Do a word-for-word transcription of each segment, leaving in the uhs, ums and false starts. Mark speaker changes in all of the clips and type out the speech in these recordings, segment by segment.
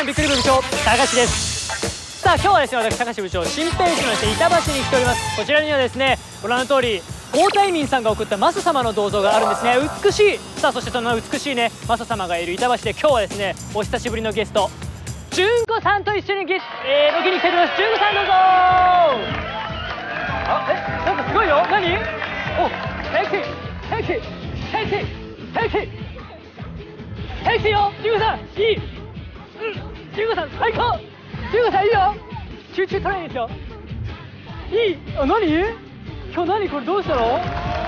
Speaker 1: んびっくり部部長高橋です。さあ今日はですね、私高橋部長新平市のですね板橋に来ております。こちらにはですねご覧の通り皇太民さんが送ったマサ様の銅像があるんですね。美しい。さあそしてその美しいねマサ様がいる板橋で今日はですねお久しぶりのゲスト純子さんと一緒にゲス、えー、ロケに来ております。純子さんどうぞ。あえなんかすごいよ。何お平気平気平気平気平気よ。純子さんいい。うん純子さん最高。純子さんいいよ。集中トレーニングですよ。いい。あ何今日何これどうしたの？ミス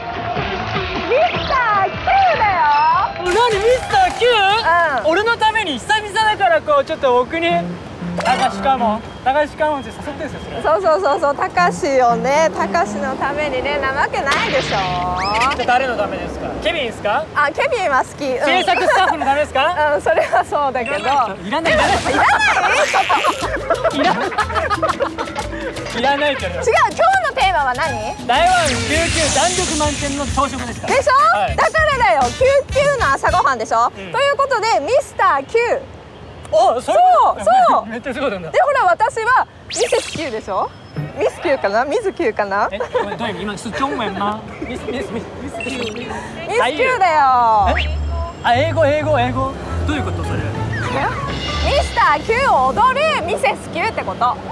Speaker 2: ター Q だよ。
Speaker 1: 何ミスター Q？ うん、俺のために久々だからこうちょっと僕に高橋カモン高橋カモンって誘ってんですよそれ。
Speaker 2: そうそうそうそう高橋をね高橋のためにねなわけないでしょ。じ
Speaker 1: ゃあ誰のためですか？ケビンですか？
Speaker 2: あケビンは好き。うん、
Speaker 1: 制作スタッフのためですか？
Speaker 2: うんそれはそうだけど。い
Speaker 1: らないいらないいらないいらないいらないけど。違う
Speaker 2: 今日のテーマは何？
Speaker 1: 台湾きゅう級弾力満点の朝食でした。
Speaker 2: でしょ、はい、だからだよきゅう級の朝ごはんでしょ、うん、ということでミスター Q。
Speaker 1: お
Speaker 2: そうそう
Speaker 1: めっちゃすごいなんだ。
Speaker 2: でほら私はミセス Q でしょ。ミス Q かなミス Q かな。
Speaker 1: えごめんどういう意味今すちょんめんまミスミスミスミス Q ミス
Speaker 2: Q だよ。
Speaker 1: あ英語英語英語どういうことそれ？ミ
Speaker 2: スター Q を踊るミセス Q ってこと。あ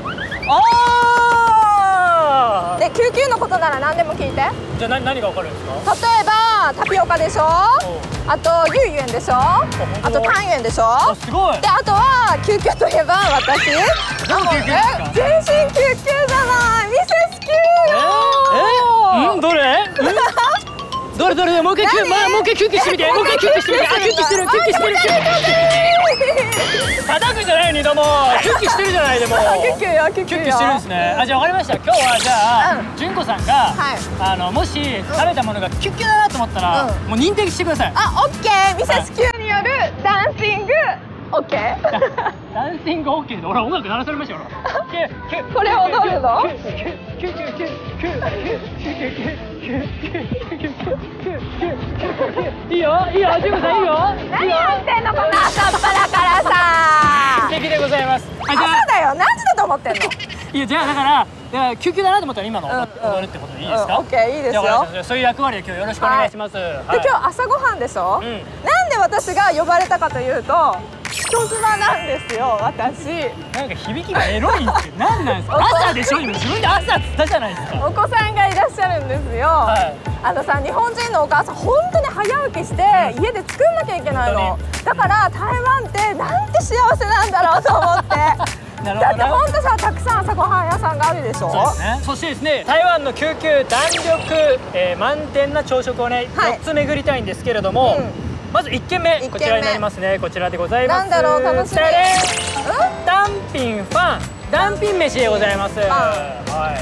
Speaker 2: あ。できゅう級のことなら何でも聞いて。
Speaker 1: じゃあ何何がわかるんですか？
Speaker 2: 例えばタピオカでしょ。あとユイユンでしょ。あとタンユンでしょ。
Speaker 1: すごい。
Speaker 2: であとはきゅう級といえば私。
Speaker 1: 何きゅう級ですか？
Speaker 2: 全身きゅう級じゃないミセス Q よ。
Speaker 1: えー、うんどれ？どれどれもう一回まあもう一回キュッキュしてみてもう一回キュッキュしてみて。あキュッキュしてるキュッキュしてる。叩くじゃない二度もキュッキュしてるじゃないでも。
Speaker 2: キュッキュよキュッキュよ。
Speaker 1: キュッキュしてるんですね。あじゃあわかりました。今日はじゃあ純子さんがあのもし食べたものがキュッキュだなと思ったらもう認定してください。
Speaker 2: あオッケーミセス Q によるダンシングオッケー。
Speaker 1: ダンシングオッケーで俺音楽鳴らされましたよ。
Speaker 2: これ踊るの？
Speaker 1: いいよいいよ純子さんいいよ。
Speaker 2: 何やってんのこの朝っぱらからさ。
Speaker 1: 素敵でございます。
Speaker 2: 朝だよ何時だと思ってんの？
Speaker 1: いやじゃあだから救急だなと思ったら今の踊るってことでいいですか？
Speaker 2: オッケーいいですよ。
Speaker 1: そういう役割で今日よろしくお願いします。で
Speaker 2: 今日朝ごはんでしょ。なんで私が呼ばれたかというと人妻なんですよ私。
Speaker 1: なんか響きがエロいって何なんですか？朝でしょ今自分で朝っつったじゃないですか。
Speaker 2: お子さんがいらっしゃるんですよ。あのさ日本人のお母さん本当に早起きして家で作んなきゃいけないの。だから台湾ってなんて幸せなんだろうと思って。だって本当さたくさん朝ごはん屋さんがあるでしょ。
Speaker 1: そうですね。そしてですね台湾のきゅう級弾力、えー、満点な朝食をね、はい、よっつ巡りたいんですけれども、うん、まずいっけんめこちらになりますね。こちらでございます。
Speaker 2: なんだろう楽しみ。
Speaker 1: ダンピンファンダンピン飯でございます。はい。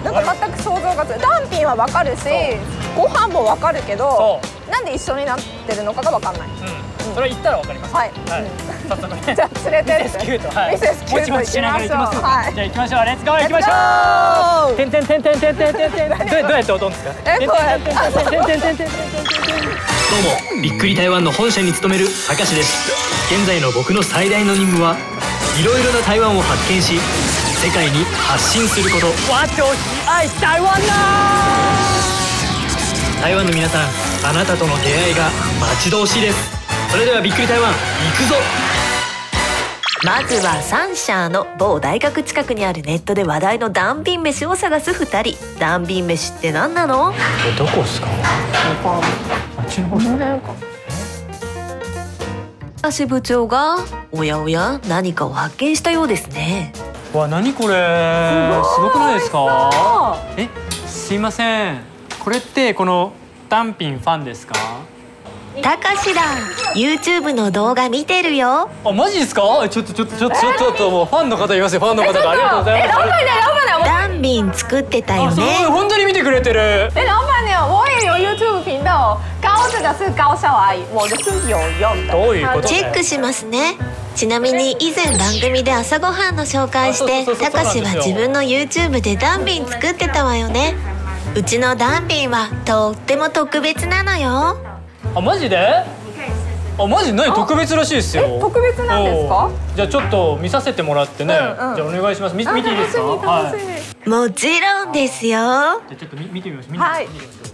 Speaker 2: なんか全く想像がつく。ダンピンはわかるしご飯もわかるけどなんで一緒になってるのかがわかんない。それ言ったらわかります。はい。早速ね。じゃあ連れてって。ミセス Q とミセス Q と行きましょう。じゃあ行きましょう。レッツゴー行きましょう。てんてんてんてんてんてんてんてん。どうやって踊るんですか？え、こうやって。てんてんてんてんてんてんてんてん。どうもびっくり台湾の本社に勤めるたかしです。現在の僕の最大の任務はいろいろな台湾を発見し世界に発信すること。私愛台湾だ。台湾の皆さん、あなたとの出会いが待ち遠しいです。それではびっくり台湾行くぞ。
Speaker 3: まずはサンシャーの某大学近くにあるネットで話題のダンビン飯を探すふたり。ダンビン飯って何なの？
Speaker 1: えどこですか？あっちの方ですか？
Speaker 3: 高橋部長がおやおや何かを発見したようですね。
Speaker 1: わ何これすごくないですか？えすいませんこれってこのダンピンファンですか？
Speaker 3: たかしだ YouTube の動画見てるよ。
Speaker 1: あマジですか？ちょっとちょっとちょっとちょっとちょっともうファンの方いますよ。ファンの方がありがとうございます。
Speaker 3: ダンビン作ってたよね。
Speaker 1: 本当に見てくれてる。
Speaker 2: え老板娘我也有 YouTube 頻道高这个是高效阿姨我的是有用的。
Speaker 1: どういうこと？
Speaker 3: チェックしますね。ちなみに以前番組で朝ごはんの紹介してたかしは自分の YouTube でダンビン作ってたわよね。うちのダンビンはとっても特別なのよ。
Speaker 1: あマジで？ あ、マジ何特別らしいですよ。
Speaker 2: 特別なんですか？
Speaker 1: じゃあちょっと見させてもらってね。じゃあお願いします。見ていいですか？
Speaker 2: はい。
Speaker 3: もちろんですよ。じゃ
Speaker 1: あちょっと見てみましょう。
Speaker 2: はい。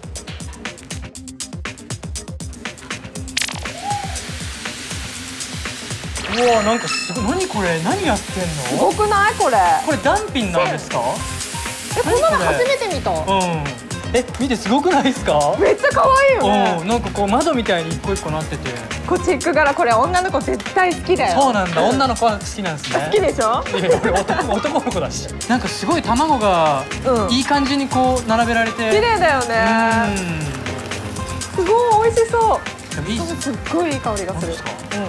Speaker 1: うわ、なんかすごい。何これ？何やってんの？
Speaker 2: すごくないこれ？
Speaker 1: これダンピンなんですか？
Speaker 2: え、こんなの初めて見た。うん。
Speaker 1: え、見てすごくないですか？
Speaker 2: めっちゃ可愛いよね。
Speaker 1: うん、なんかこう窓みたいに一個一個なってて。
Speaker 2: こうチェック柄、これ女の子絶対好きだよ。
Speaker 1: そうなんだ。女の子は好きなんですね。
Speaker 2: 好きでしょ？
Speaker 1: いや、これ男男の子だし。なんかすごい卵がいい感じにこう並べられて。
Speaker 2: 綺麗だよね。すごい美味しそう。すっごいいい香りがする。うん。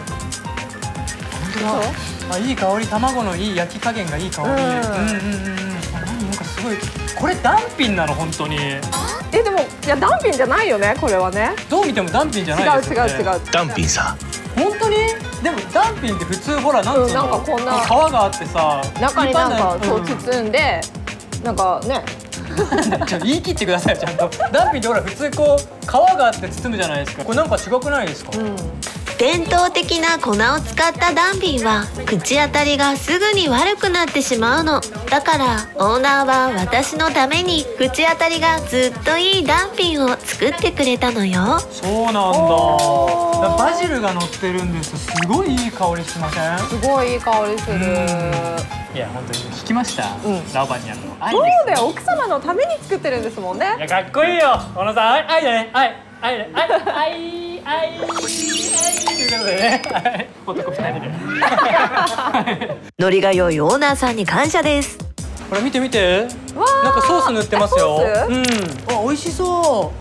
Speaker 1: あ、いい香り、卵のいい焼き加減がいい香り。うんうんうんうん。なんかすごい。これダンピンなの本当に。
Speaker 2: え、でもいやダンピンじゃないよねこれはね。
Speaker 1: どう見てもダンピンじゃないですよね。
Speaker 2: 違う違う違う。
Speaker 4: ダンピンさ。
Speaker 1: 本当に？でもダンピンって普通ほらなんつうの？
Speaker 2: なんかこんな
Speaker 1: 皮があってさ、
Speaker 2: 中になんかそう包んでなんかね。
Speaker 1: ちょ言い切ってくださいちゃんと。ダンピンってほら普通こう皮があって包むじゃないですか。これなんか違くないですか？
Speaker 3: 伝統的な粉を使ったダンピンは口当たりがすぐに悪くなってしまうの。だからオーナーは私のために口当たりがずっといいダンピンを作ってくれたのよ。
Speaker 1: そうなんだ。バジルが乗ってるんです。すごいいい香りしません？
Speaker 2: すごいいい香りする。
Speaker 1: いや本当に聞きました。ラオバニャンの愛です。
Speaker 2: そうだよ、奥様のために作ってるんですもんね。
Speaker 1: いやかっこいいよ小野さん。愛だね。愛愛愛愛愛愛ということでね。男ふたりで。
Speaker 3: ノリが良いオーナーさんに感謝です。
Speaker 1: これ見て見て。なんかソース塗ってますよ。うん。あ、美味しそう。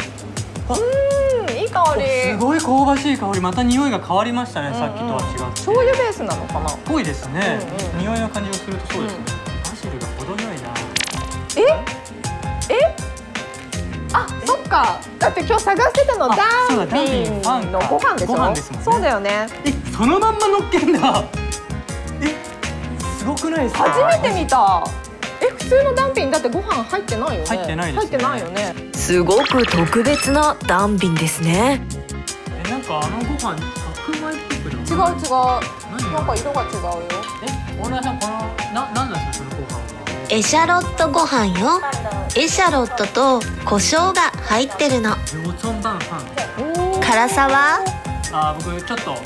Speaker 2: うん、いい香り。
Speaker 1: すごい香ばしい香り。また匂いが変わりましたね。さっきとは違って。
Speaker 2: 醤油ベースなのかな。
Speaker 1: ぽいですね。匂いの感じがするとそうですね。バジルが程よいな。
Speaker 2: え？え？あ、そっか。だって今日探してたのダンピンのご飯でしょ。そうだよね。
Speaker 1: え、そのまんま乗っけんだ。え、すごくないですか？
Speaker 2: 初めて見た。え、普通のダンピンだってご飯入ってないよね。
Speaker 1: 入ってないです。
Speaker 2: 入ってないよね。
Speaker 3: すごく特別なダンピンですね。
Speaker 1: え、なんかあのご飯白米っぽくない？
Speaker 2: 違う違う。なんか色が違うよ。
Speaker 1: え、オーナーさんこのななんなんですかそのご飯は？
Speaker 3: エシャロットご飯よ。エシャロットと胡椒が入ってるの。辛さは？
Speaker 1: あ、僕ちょっと。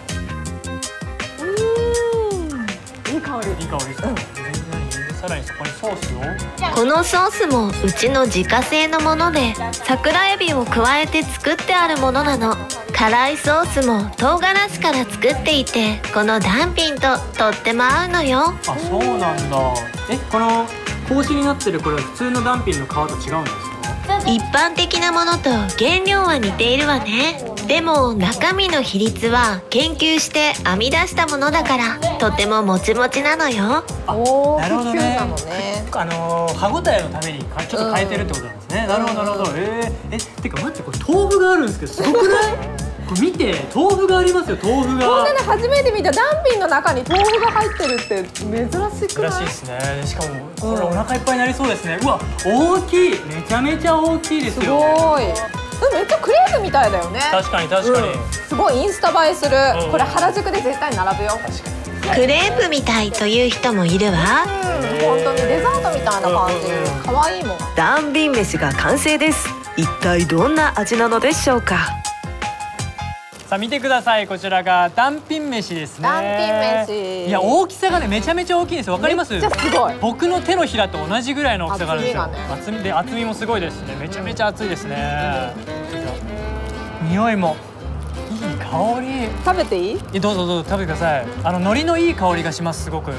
Speaker 2: いい香り。
Speaker 1: いい香り。さらにそこにソースを。
Speaker 3: このソースもうちの自家製のもので、桜エビを加えて作ってあるものなの。辛いソースも唐辛子から作っていて、このダンピンととっても合うのよ。
Speaker 1: あ、そうなんだ。え、この格子になってるこれは普通のダンピンの皮と違うんですか？
Speaker 3: 一般的なものと原料は似ているわね。でも中身の比率は研究して編み出したものだからとてももちもちなのよ。
Speaker 2: おー、
Speaker 1: なるほどね。
Speaker 2: なのね。
Speaker 1: あのー、歯ごたえのためにちょっと変えてるってことなんですね。うん、なるほどなるほど。えー、え、てか待ってこれ豆腐があるんですけどすごくない？これ見て豆腐がありますよ。豆腐が。
Speaker 2: こんなの初めて見た。ダンピンの中に豆腐が入ってるって珍しくない？
Speaker 1: 珍しいですね。しかもこれお腹いっぱいになりそうですね。うわ、大きい。めちゃめちゃ大きいですよ。
Speaker 2: すごい。めっちゃクレープみたいだよね。
Speaker 1: 確かに確かに。
Speaker 2: すごいインスタ映えする。これ原宿で絶対並ぶよ。
Speaker 1: 確かに。
Speaker 3: クレープみたいという人もいるわ。
Speaker 2: 本当にデザートみたいな感じ。可愛いもん。
Speaker 5: ダンビン飯が完成です。一体どんな味なのでしょうか。
Speaker 1: さあ見てください。こちらがダンピン飯ですね。
Speaker 2: ダンピン飯。
Speaker 1: いや大きさがねめちゃめちゃ大きいです。わかります？
Speaker 2: めっちゃすごい。
Speaker 1: 僕の手のひらと同じぐらいの大きさがあるんですよ。
Speaker 2: 厚みがね。
Speaker 1: 厚みで厚みもすごいですね。めちゃめちゃ厚いですね。匂いもいい香り。
Speaker 2: 食べていい？
Speaker 1: え、どうぞどうぞ食べてください。あの海苔のいい香りがします。すごく。うん。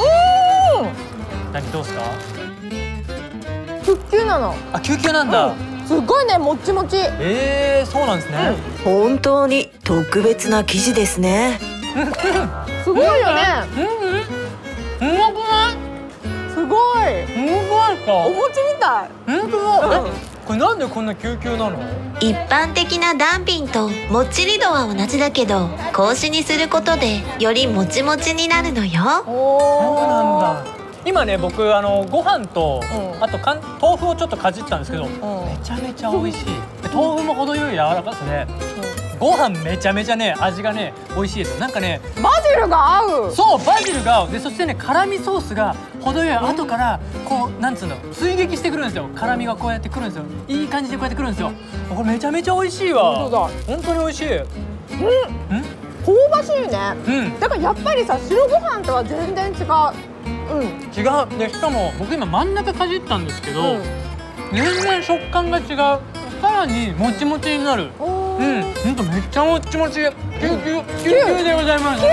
Speaker 1: 何どうですか？
Speaker 2: 救急なの。
Speaker 1: あ、救急なんだ。
Speaker 2: すごいね、もっちもち。
Speaker 1: ええ、そうなんですね。
Speaker 5: 本当に特別な生地ですね。
Speaker 2: すごいよね。
Speaker 1: うんうん。うまくない？
Speaker 2: すごい。
Speaker 1: うまいか。
Speaker 2: お餅みたい。
Speaker 1: 本当だ。これなんでこんな救急なの？
Speaker 3: 一般的なダンピンともっちり度は同じだけど、格子にすることでよりもちもちになるのよ。
Speaker 1: そうなんだ。今ね僕あのご飯と、うん、あとかん豆腐をちょっとかじったんですけど、うん、めちゃめちゃ美味しい。豆腐も程よい柔らかさで、 ご飯めちゃめちゃね味がね美味しいですよ。なんかね
Speaker 2: バジルが合う。
Speaker 1: そうバジルが合うで、そしてね辛味ソースが程よい後からこうなんつうの追撃してくるんですよ。辛味がこうやってくるんですよ。いい感じでこうやってくるんですよ。これめちゃめちゃ美味しいわ。
Speaker 2: 本当だ。
Speaker 1: 本当に美味しい。うん。
Speaker 2: うん香ばしいね。うん。だからやっぱりさ白ご飯とは全然違う。うん。
Speaker 1: 違う。でしかも僕今真ん中かじったんですけど、うん、全然食感が違う。さらにもちもちになる。うん。ほんとめっちゃもちもち。きゅうきゅうきゅうきゅうでございます。はい。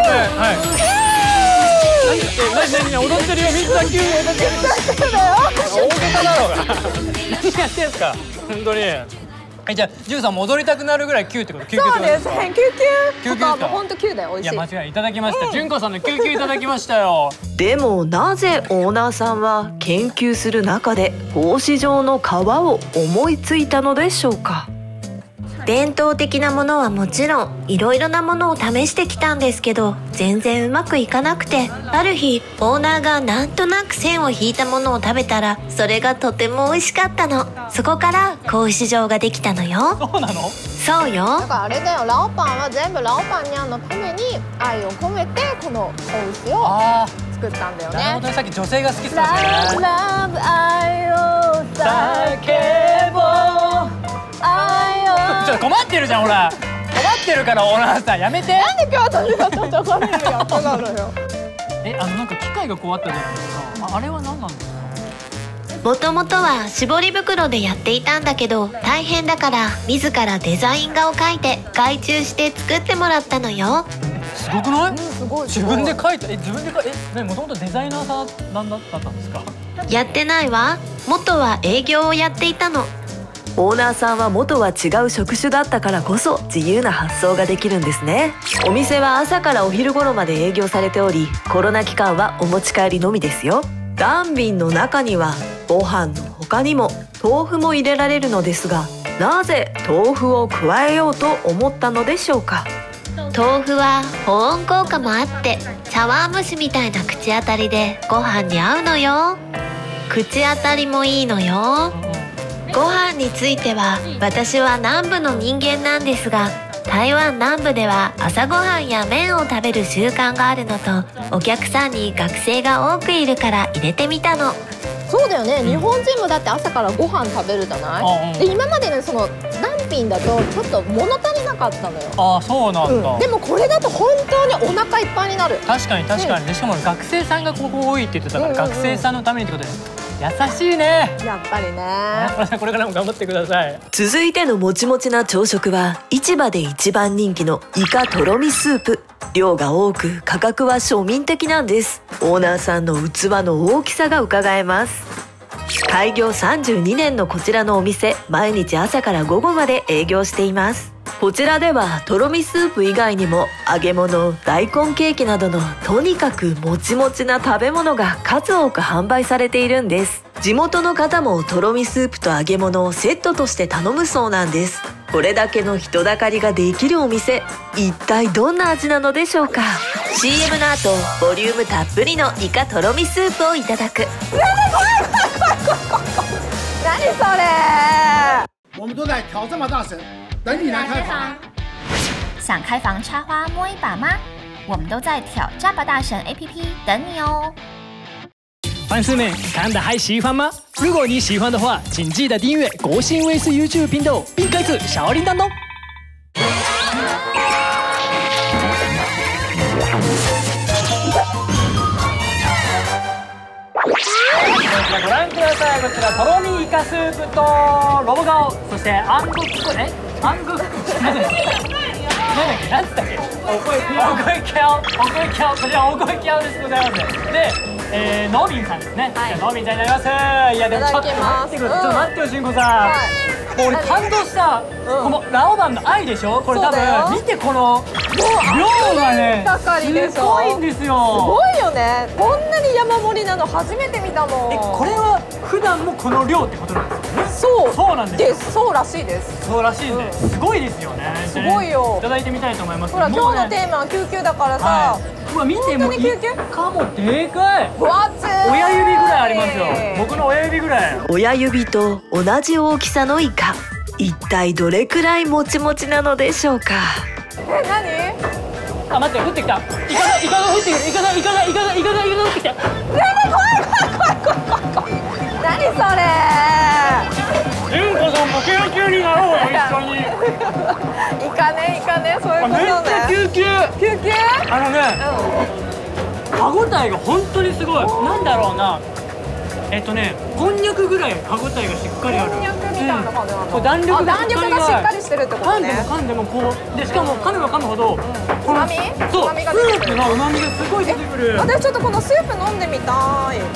Speaker 1: 何何踊ってるよ。ミスターキュー踊ってる。大げさだろうが。何やってんすか。本当に。えじゃあジュンさんも踊りたくなるぐらいキューってこと。
Speaker 2: そうです。キューキュー。キューキュー。本当キューだよ。美味しい。
Speaker 1: いや間違いいただきました。ジュンコさんのキューキューいただきましたよ。
Speaker 5: でもなぜオーナーさんは研究する中で格子状の皮を思いついたのでしょうか。
Speaker 3: 伝統的なものはもちろんいろいろなものを試してきたんですけど全然うまくいかなくて、ある日オーナーがなんとなく線を引いたものを食べたらそれがとても美味しかったの。そこから格子状ができたのよ。
Speaker 1: そうなの？
Speaker 3: そうよ。
Speaker 2: だからあれだよ、ラオパンは全部ラオパンニャンのために愛を込めてこの格子を作ったんだよね。
Speaker 1: なるほどね。さっき女性が好きって言ってましたね。
Speaker 2: ラブ愛を叫ぼう
Speaker 1: ちょっと困ってるじゃんほら。困ってるからオーナーさんやめて。
Speaker 2: なんで今日私が叩かれるやつなのよ。
Speaker 1: えあのなんか機械がこうあったじゃないですか。 あ, あれは何なんですか？
Speaker 3: もともとは絞り袋でやっていたんだけど大変だから自らデザイン画を描いて外注して作ってもらったのよ。
Speaker 1: すごくない？
Speaker 2: うん、すごい。
Speaker 1: 自分で描いた。え自分で描いえねもともとデザイナーさんなんだったんですか？
Speaker 3: やってないわ。元は営業をやっていたの。
Speaker 5: オーナーさんは元は違う職種だったからこそ自由な発想ができるんですね。お店は朝からお昼頃まで営業されておりコロナ期間はお持ち帰りのみですよ。ダンビンの中にはご飯の他にも豆腐も入れられるのですが、なぜ豆腐を加えようと思ったのでしょうか。
Speaker 3: 豆腐は保温効果もあって茶碗蒸しみたいな口当たりでご飯に合うのよ。口当たりもいいのよ。ご飯については私は南部の人間なんですが、台湾南部では朝ごはんや麺を食べる習慣があるのとお客さんに学生が多くいるから入れてみたの。
Speaker 2: そうだよね、うん、日本人もだって朝からご飯食べるじゃない、うん、で今までのそのダンピンだとちょっと物足りなかったのよ。
Speaker 1: ああそうなんだ、
Speaker 2: うん、でもこれだと本当にお腹いっぱいになる。
Speaker 1: 確かに確かに、うん、でしかも学生さんがここ多いって言ってたから、うんうんうん、学生さんのためにってことで優しいね。
Speaker 2: やっぱりね。
Speaker 1: これからも頑張ってください。
Speaker 5: 続いてのもちもちな朝食は市場で一番人気のイカとろみスープ。量が多く価格は庶民的なんです。オーナーさんの器の大きさが伺えます。開業さんじゅうにねんのこちらのお店、毎日朝から午後まで営業しています。こちらではとろみスープ以外にも揚げ物、大根ケーキなどのとにかくもちもちな食べ物が数多く販売されているんです。地元の方もとろみスープと揚げ物をセットとして頼むそうなんです。これだけの人だかりができるお店、一体どんな味なのでしょうか。 シーエム の後ボリュームたっぷりのイカとろみスープをいただく。
Speaker 2: 何それ。
Speaker 4: 我们都在挑战吧大神，等你来开房。
Speaker 6: 想开房插花摸一把吗？我们都在挑战吧大神 A P P 等你哦。
Speaker 1: 粉丝们看的还喜欢吗？如果你喜欢的话，请记得订阅国新卫视 YouTube 频道，并开启小铃铛哦。ご覧ください。こちらとろみイカスープとロボ顔、そしてアングッコね、アングッコなんだっけ、なんつったっけ、おこいきゃお、おこいきゃお、おこいきゃお、こちらおこいきゃおでございます。で、えー、ノーミンさんですね。はい、ノーミンちゃんになります。いやでもちょっと待ってください。ちょっと待ってよ、しんこさん。はい、もう俺感動した、うん、このラオバンの愛でしょ。これ多分見てこの量がね、すごいんですよ。
Speaker 2: すごいよね。こんなに山盛りなの初めて見たもん。
Speaker 1: え、これは普段もこの量ってことなんですよね。
Speaker 2: そう、
Speaker 1: そうなんですよ。
Speaker 2: そうらしいです。
Speaker 1: そうらしいんで、うん、すごいですよね。
Speaker 2: すごいよ。
Speaker 1: いただいてみたいと思います。
Speaker 2: ほら、今日のテーマは救急だからさ。はい、
Speaker 1: うわ見てもイカもでかい。
Speaker 2: 分厚い。
Speaker 1: 親指ぐらいありますよ。僕の親指ぐらい。
Speaker 5: 親指と同じ大きさのイカ。 一体どれくらいもちもちなのでしょうか。
Speaker 2: え、何？
Speaker 1: あ、待って、降ってきた。イカがイカが降ってくる。イカがイカがイカがイカがイカが降ってきた。
Speaker 2: やばい、怖い怖い怖い怖い怖い怖い。何それ。
Speaker 1: 純子さんも救急になろうよ、一緒に。
Speaker 2: イカね、イカね、そういうことね。
Speaker 1: めっちゃ救急。
Speaker 2: 救急？
Speaker 1: あのね、歯ごたえが本当にすごい。なんだろうな。えっとね、こんにゃくぐらい歯ごたえがしっかりある。
Speaker 2: こんにゃくみたいな感じなの。
Speaker 1: こう弾力が
Speaker 2: 弾力がしっかりしてるってことね。
Speaker 1: 噛んでも噛んでもこうで、しかも噛めば噛むほど
Speaker 2: うまみ？
Speaker 1: そう、ス
Speaker 2: うまみが出てくる。
Speaker 1: ープのうまみがすごい出てくる。
Speaker 2: 私ちょっとこのスープ飲んでみたい。
Speaker 1: うん。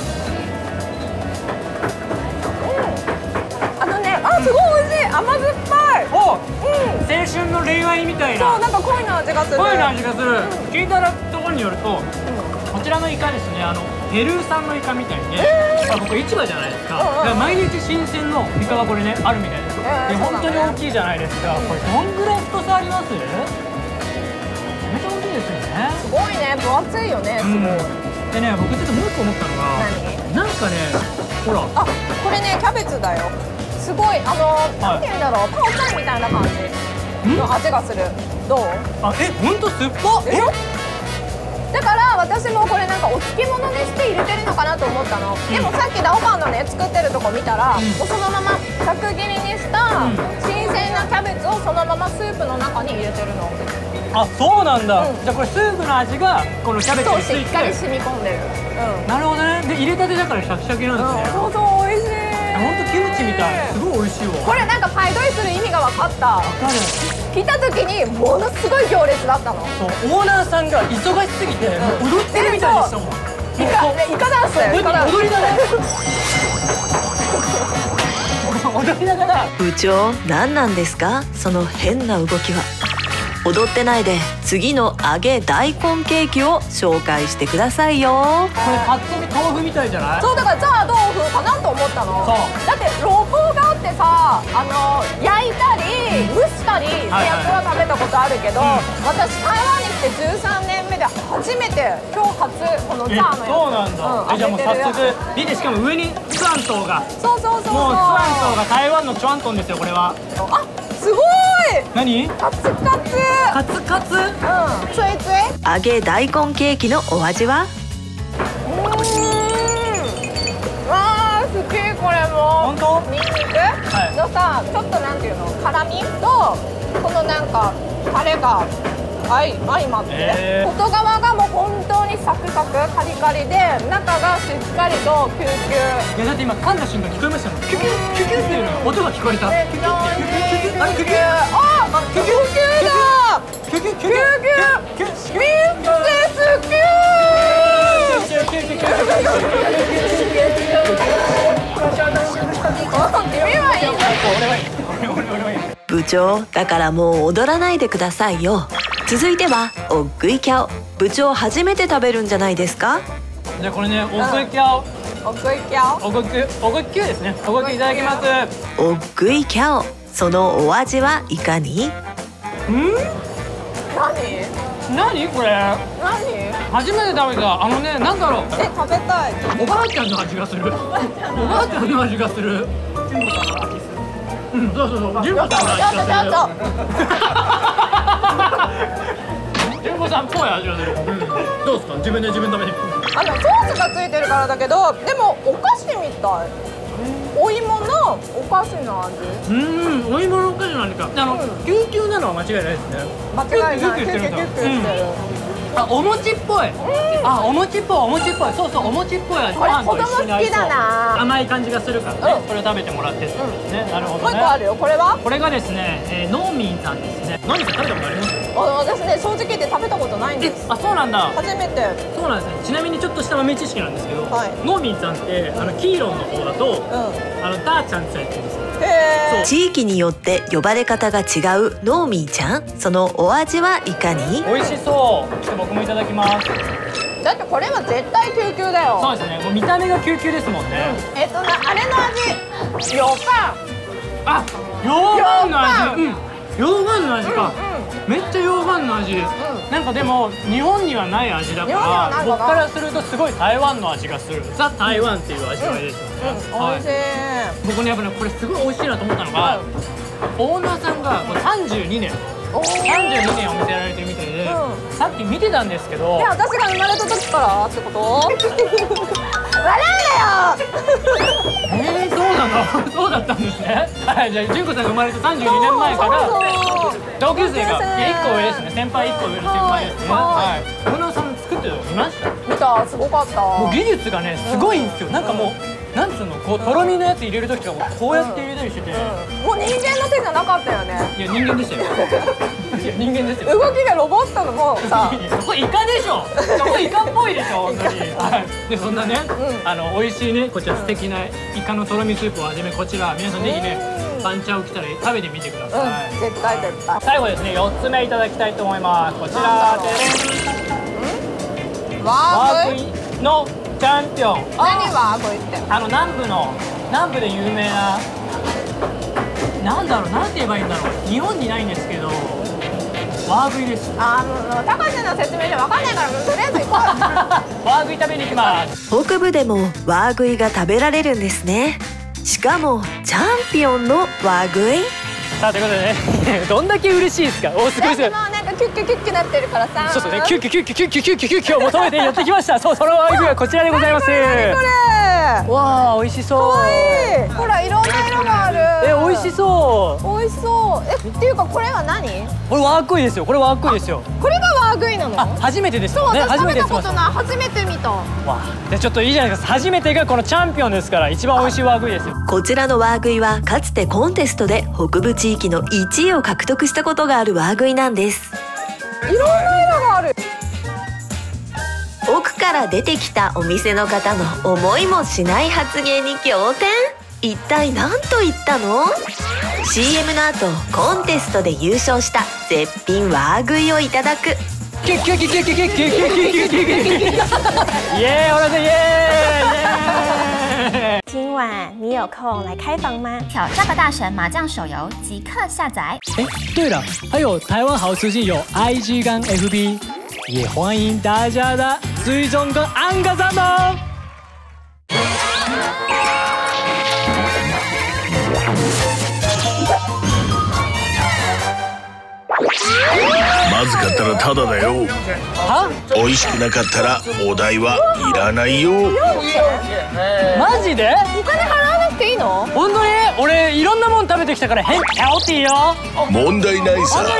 Speaker 2: あのね、あ、すごい美味しい。甘酸っぱい。
Speaker 1: お、青春の恋愛みたいな。
Speaker 2: そう、なんか恋の味がする。
Speaker 1: 恋の味がする。聞いたところによると、こちらのイカですね、あのペルー産のイカみたいにね、ここ市場じゃないですか。だから毎日新鮮のイカがこれねあるみたいです。で、本当に大きいじゃないですか。これどんぐらい太さあります？めちゃめちゃ大きいですよね。
Speaker 2: すごいね、分厚いよね。すごい。
Speaker 1: でね、僕ちょっともう一個思ったのが、なんかね、ほら、
Speaker 2: あ、これね、キャベツだよ。すごい、あの、なんて言うんだろう、パオチャイみたいな感じの味がする。どう？
Speaker 1: あ、え、本当酸っぱ。
Speaker 2: え？だから私もこれなんかお漬物にして入れてるのかなと思ったの。でもさっきダオパンのね作ってるとこ見たら、もうそのままざく切りにした新鮮なキャベツをそのままスープの中に入れてるの。
Speaker 1: あ、そうなんだ。じゃあこれスープの味がこのキャベツについて
Speaker 2: しっかり染み込んでる。
Speaker 1: なるほどね。で、入れたてだからシャキシャキなんですね。
Speaker 2: そうそう、美味しい。
Speaker 1: 本当キムチみたい。すごい美味しいわ。
Speaker 2: これなんかパイドリする意味が分かった。来た時にものすごい行列だったの。
Speaker 1: そう、オーナーさんが忙しすぎてもう踊ってるみたいでしたもん。イ
Speaker 2: カ、イカダンスだよ。イカダンス。
Speaker 1: 踊りながら。踊りながら。
Speaker 5: 部長、何なんですかその変な動きは。踊ってないで次の揚げ大根ケーキを紹介してくださいよ。
Speaker 1: これパッと見豆腐みたいじゃない？
Speaker 2: そう、だからザー豆腐かなと思ったの。だってロボがあってさ、あの焼いたり蒸したりってやつは食べたことあるけど、私台湾に来てじゅうさんねんめで初めて今日初このザーのやつ。
Speaker 1: そうなんだ。え、じゃあもう早速見て、しかも上にツアントウが。
Speaker 2: そうそうそうそう。
Speaker 1: もうツアントウが台湾のチュアントンですよ、これは。
Speaker 2: あ、すごい。
Speaker 1: 何？
Speaker 2: カツカツ。
Speaker 1: カツカツ？うん。
Speaker 2: ついつい。
Speaker 5: 揚げ大根ケーキのお味は？
Speaker 2: うーん。わあ、好きこれも。
Speaker 1: 本当？
Speaker 2: ニンニクのさ、ちょっとなんていうの、辛みとこのなんかタレが相相まって、えー、外側がもう本当にサクサクカリカリで、中がしっかりとキューキュー。
Speaker 1: いや、だって今噛んだ瞬間聞こえましたもん。キュキュキュキュっていうの音が聞こえた。
Speaker 2: めっちゃ美味しい。キュキュあれキュキュ。あ、キュキュキュだ。
Speaker 1: キュキュキュキュキュ
Speaker 2: ミンセスキュー。
Speaker 5: 部長、だからもう踊らないでくださいよ。続いてはオッグイキャオ。部長初めて食べるんじゃないですか？
Speaker 1: じゃあこれね、オッグイキャオ。
Speaker 2: オッグイキャオ。
Speaker 1: オッグイキュオッグイキュですね。オッグイキュいただきます。
Speaker 5: オッグイキャオ。そのお味はいかに？
Speaker 1: ん？
Speaker 2: 何？
Speaker 1: 何これ？
Speaker 2: 何？
Speaker 1: 初めて食べた。あのね、なんだろう。
Speaker 2: え、食べたい。
Speaker 1: おばあちゃんの味がする。おばあちゃんの味がする。うん、そうそうそう。ジュンボさんの味がする。ジュンボさんっぽい味がする。どうですか？自分で自分食べて。
Speaker 2: あのソースがついてるからだけど、でもお菓子みたい。お芋のお菓子の味。
Speaker 1: うん、お芋のお菓子の味か。あの、救急なのは間違いないですね。
Speaker 2: 間違いない。キュキュキュキュキュしてる。
Speaker 1: あ、お餅っぽい。あ、お餅っぽい、お餅っぽい。そうそう、お餅っぽい味。
Speaker 2: これ子供好きだな。
Speaker 1: 甘い感じがするからね。これを食べてもらってですね。なるほどね。
Speaker 2: もう一個あるよ。これは？
Speaker 1: これがですね、ノーミンさんですね。ノーミンさん食べたことあります？
Speaker 2: 私ね、正直言って食べたことないんです。
Speaker 1: あ、そうなんだ。
Speaker 2: 初めて。
Speaker 1: そうなんですね。ちなみにちょっとした豆知識なんですけど、
Speaker 2: はい、
Speaker 1: ノーミンさんってあのキーロンの方だと、うん、あのダーちゃんって言うんですよ。
Speaker 2: へー。
Speaker 5: 地域によって呼ばれ方が違うノーミーちゃん。そのお味はいかに？
Speaker 1: 美味しそう。ちょっと僕もいただきます。
Speaker 2: だってこれは絶対救急だよ。
Speaker 1: そうですね。もう見た目が救急ですもんね。
Speaker 2: うん、えっとな、あれの味。ようかん。
Speaker 1: あ、ようかんの味。うん。ようかんの味か。めっちゃようかんの味。 なんかでも日本にはない味だから僕からするとすごい台湾の味がする。ザ・台湾っていう味わいですよね。
Speaker 2: 美味しい。
Speaker 1: 僕ねやっぱねこれすごい美味しいなと思ったのが、オーナーさんがさんじゅうにねんさんじゅうにねんお店やられてるみたいで、さっき見てたんですけど。
Speaker 2: え、私が生まれた時からってこと？笑うなよ。
Speaker 1: えー、そうなの？そうだったんですね。はい、じゃあ純子さんが生まれたさんじゅうにねんまえから同級生がいっこ上ですね。先輩いっこ上の先輩ですね。はい。オーナーさん作ってるの見ました？
Speaker 2: 見た、すごかった。
Speaker 1: もう技術がねすごいんですよ。なんかもうなんつうの、こうとろみのやつ入れる時とかもこうやって入れたりしてて、
Speaker 2: もう人間の手じゃなかったよね。
Speaker 1: いや人間でしたよ。いや人間ですよ。
Speaker 2: 動きがロボットのもうさ、
Speaker 1: そこイカでしょ。そこイカっぽいでしょ本当に。はい。でそんなね、あの美味しいねこちら素敵なイカのとろみスープをはじめこちら皆さんぜひねパンチャオ来たら食べてみてください。
Speaker 2: うん、絶対絶対。
Speaker 1: 最後ですねよっつめいただきたいと思います。こちらです。
Speaker 2: ワークイ
Speaker 1: のチャンピオン。
Speaker 2: 何ワークイって？
Speaker 1: あの南部の南部で有名な、なんだろうなんて言えばいいんだろう。日本にないんですけどワーグイです。
Speaker 2: あの高橋の説明じゃわかんないからとりあえず行こう。
Speaker 1: ワーグイ食べに行きます。
Speaker 5: 北部でもワーグイが食べられるんですね。しかもチャンピオンのワーグイ。
Speaker 1: さあということでねどんだけ嬉しいですか。おすごいです。
Speaker 2: もうなんかキュッキュキュッキュなってるからさ。
Speaker 1: そうそうね、キュッキュキュッキュキュッキュキュッキュキュッキュを求めてやってきました。そう、そのワーグイはこちらでございます。
Speaker 2: これ
Speaker 1: わあ美味しそう。
Speaker 2: かわいい。ほらいろんな色がある。
Speaker 1: え美味しそう。
Speaker 2: 美味しそう。えっていうかこれは何？
Speaker 1: これワーグイですよ。これワーグイですよ。
Speaker 2: これがワーグイなの？
Speaker 1: あ初めてですよね。
Speaker 2: そう、私食べたことない。初めて見た。わ
Speaker 1: あ、でちょっといいじゃないですか。初めてがこのチャンピオンですから一番美味しいワーグイですよ。
Speaker 5: こちらのワーグイはかつてコンテストで北部地域のいちいを獲得したことがあるワーグイなんです。
Speaker 2: いろんな色がある。
Speaker 5: 奥から出てきたお店の方の思いもしない発言に仰天。一体何と言ったの？ シーエム の後コンテストで優勝した絶品ワーグイをいただく。
Speaker 1: キュッキュッキュッキュッキュッキュッキュッキュッキュッキュッキュッキュッキュッキュッキュッキュッイエーイ我们イエーイ。
Speaker 6: 今晚你有空来开房吗？挑战吧大神麻将手游即刻下载。
Speaker 1: 哎，对了，还有台湾好吃劲有 I G 跟 F B， 也欢迎大家的追踪跟按个赞哦。
Speaker 7: まずかったらタダだよ。
Speaker 1: は？
Speaker 7: 美味しくなかったらお代はいらないよ。
Speaker 1: マジで？
Speaker 2: お金払わなくていいの？
Speaker 1: 本当に？俺いろんなもん食べてきたから変ヘルティーよ。
Speaker 7: 問題ないさ。
Speaker 1: 本当に？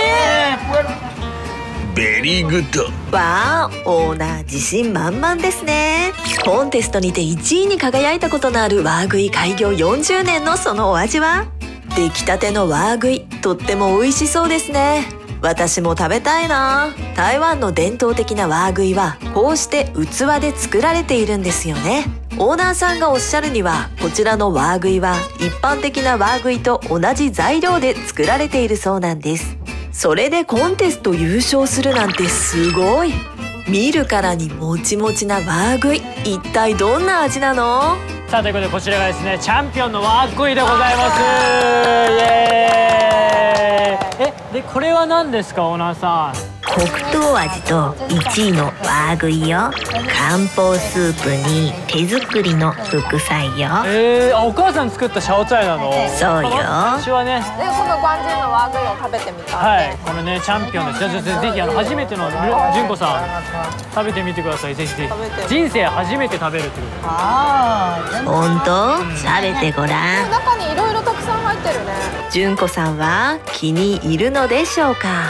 Speaker 7: ベリーグッド。
Speaker 5: わあ、オーナー自信満々ですね。コンテストにていちいに輝いたことのあるワーグイ開業よんじゅうねんのそのお味は？出来たてのワーグイ、とっても美味しそうですね。私も食べたいな。台湾の伝統的なワーグイはこうして器で作られているんですよね。オーナーさんがおっしゃるにはこちらのワーグイは一般的なワーグイと同じ材料で作られているそうなんです。それでコンテスト優勝するなんてすごい。見るからにもちもちなワーグイ、一体どんな味なの？
Speaker 1: さあということでこちらがですねチャンピオンのワーグイでございます。イエーイ。えでこれは何ですかオーナーさん？
Speaker 8: 黒糖味といちいのワーグイよ。漢方スープに手作りの副菜よ。
Speaker 1: えー、あお母さん作ったシャオツァイなの？
Speaker 8: そうよ。
Speaker 1: 私はね
Speaker 2: でこのガンジーのワーグイを食べてみた。
Speaker 1: はいこのねチャンピオンです。じゃあぜひあの初めての純子さん食べてみてください。ぜひぜひ人生初めて食べるってこと。
Speaker 2: ああ
Speaker 8: ほんと？食べてごらん。
Speaker 2: 中にいろいろたくさん入ってるね。
Speaker 5: 純子さんは気に入るのでしょうか？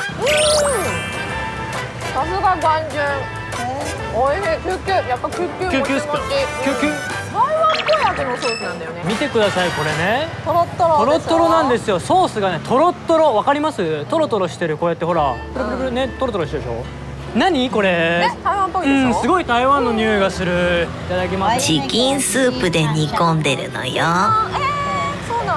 Speaker 2: さすがガンジュン。おいしい。キュッキュやっぱキュッキュ
Speaker 1: キュッキュスプキュッキュ
Speaker 2: 台湾っぽい味のソースなんだよね。
Speaker 1: 見てくださいこれね
Speaker 2: トロットロ
Speaker 1: トロットロなんですよ。ソースがねトロットロわかります？トロトロしてるこうやってほらプルプルプルねトロトロしてるでしょ。何これ？
Speaker 2: ね台湾っぽいでしょ。
Speaker 1: うんすごい台湾の匂いがする。いただきます。
Speaker 8: チキンスープで煮込んでるのよ。
Speaker 2: えー、そうな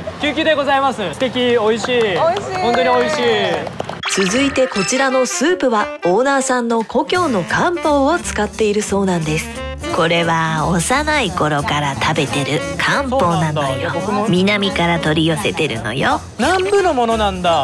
Speaker 1: ね。救急でございます。素敵、美味しい。美味しい。本当に美味しい。
Speaker 5: 続いてこちらのスープはオーナーさんの故郷の漢方を使っているそうなんです。
Speaker 8: これは幼い頃から食べてる漢方なのよ。南から取り寄せてるのよ。
Speaker 1: 南部のものなんだ。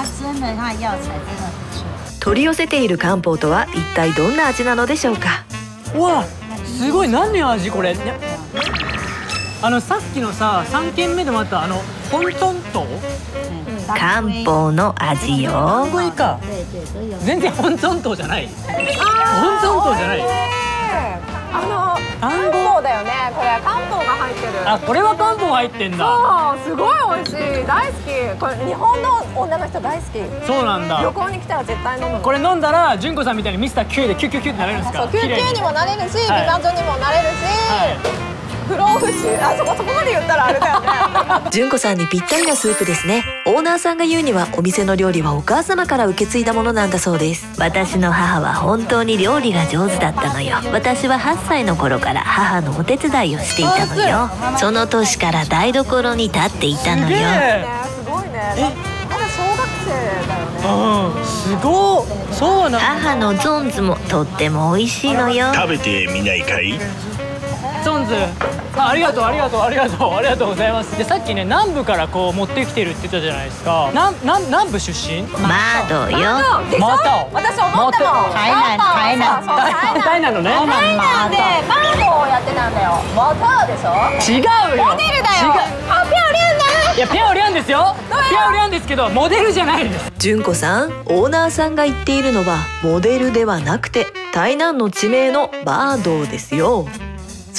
Speaker 5: 取り寄せている漢方とは一体どんな味なのでしょうか。
Speaker 1: わあ、すごい。何の味これ。あのさっきのささん軒目でもあったあのホントント
Speaker 8: 漢方の味よ。
Speaker 1: これか。全然ホントントじゃない。ホントントじゃない。
Speaker 2: あの漢方だよね。これ漢方が入ってる。
Speaker 1: あ、これは漢方入ってんだ。
Speaker 2: そう、すごい美味しい。大好き。これ日本の女の人大好き。
Speaker 1: そうなんだ。
Speaker 2: 旅行に来たら絶対飲む。
Speaker 1: これ飲んだら純子さんみたいにミスター Q でキュキュキュってなれるんですか。
Speaker 2: そう、キュキュにもなれるし、美魔女にもなれるし。不老不死。あ、そこそこまで言ったらあれだよね。
Speaker 5: 純子さんにぴったりなスープですね。オーナーさんが言うにはお店の料理はお母様から受け継いだものなんだそうです。
Speaker 8: 私の母は本当に料理が上手だったのよ。私ははっさいの頃から母のお手伝いをしていたのよ。その年から台所に立っていたのよ。
Speaker 2: すごいね。まだ小学生だよね。
Speaker 1: うん、すごい。そうなんだ。
Speaker 8: 母のゾンズもとっても美味しいのよ。
Speaker 7: 食べてみないかい。
Speaker 1: ゾンズ、あ、ありがとうありがとうありがとうありがとうございます。でさっきね南部からこう持ってきてるって言ったじゃないですか。なんなん南部出身？
Speaker 8: マドよ。
Speaker 1: また。
Speaker 2: 私思ったもん。
Speaker 9: 台南台南
Speaker 1: 台南のね。
Speaker 2: 台南でバードをやってたんだよ。またでしょ？
Speaker 1: 違うよ。
Speaker 2: モデルだよ。あ、ピャオリアンだ。
Speaker 1: いやピャオリアンですよ。ピャオリアンですけどモデルじゃないです。
Speaker 5: 純子さん、オーナーさんが言っているのはモデルではなくて台南の地名のバードですよ。